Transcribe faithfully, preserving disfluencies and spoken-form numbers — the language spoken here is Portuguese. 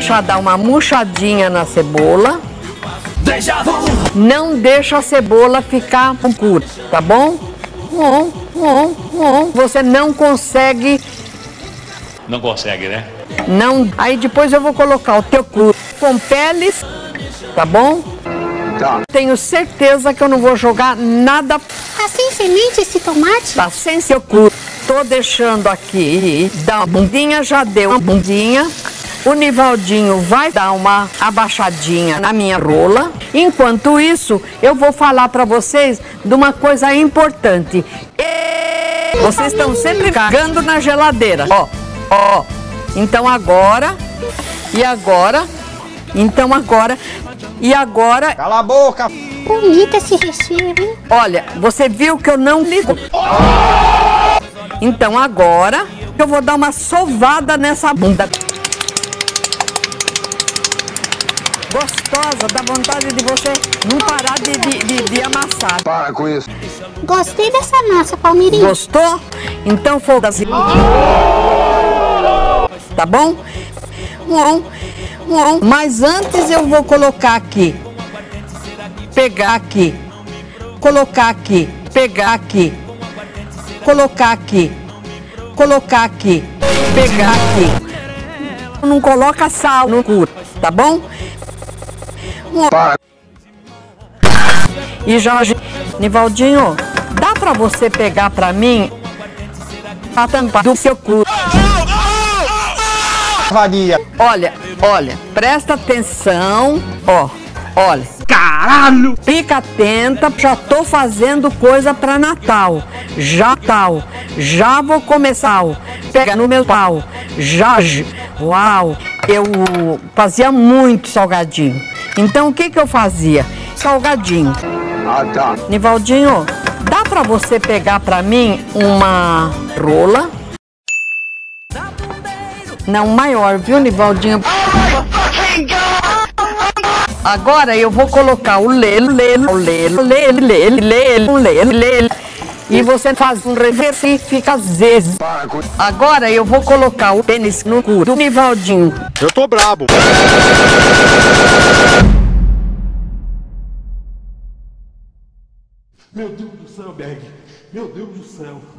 Deixa dar uma murchadinha na cebola. Não deixa a cebola ficar curta, tá bom? Bom, bom, bom. Você não consegue. Não consegue, né? Não. Aí depois eu vou colocar o teu cru com peles, tá bom? Tá. Tenho certeza que eu não vou jogar nada. Tá sem semente esse tomate? Tá sem seu cru. Tô deixando aqui. Dá uma bundinha, já deu uma bundinha. O Nivaldinho vai dar uma abaixadinha na minha rola. Enquanto isso, eu vou falar para vocês de uma coisa importante. Vocês estão sempre cagando na geladeira. Ó, ó. Então agora, e agora, então agora, e agora... Cala a boca! Bonito esse recheio, hein? Olha, você viu que eu não ligo. Então agora, eu vou dar uma sovada nessa bunda. Gostosa, dá vontade de você não parar de, de, de, de amassar. Para com isso. Gostei dessa massa, Palmeirinho. Gostou? Então foda-se. Tá bom? Bom, bom. Mas antes eu vou colocar aqui. Pegar aqui. Colocar aqui. Pegar aqui. Colocar aqui. Colocar aqui. Pegar aqui. Não coloca sal no cu, tá bom? Para. E Jorge, Nivaldinho, dá pra você pegar pra mim a tampa do seu cu? Vadia. Olha, olha, presta atenção, ó, olha. Caralho! Fica atenta, já tô fazendo coisa pra Natal. Já tal, já vou começar. Pega no meu pau. Já, uau, eu fazia muito salgadinho. Então o que que eu fazia? Salgadinho. Ah, tá. Nivaldinho, dá pra você pegar pra mim uma rola? Não, maior, viu, Nivaldinho? Agora eu vou colocar o lelo, lelo, lelo, lelo, lelo, lelo, lelo, lelo. E você faz um reverso e fica às vezes. Agora eu vou colocar o pênis no cu do Nivaldinho. Eu tô brabo. Meu Deus do céu, Berg. Meu Deus do céu.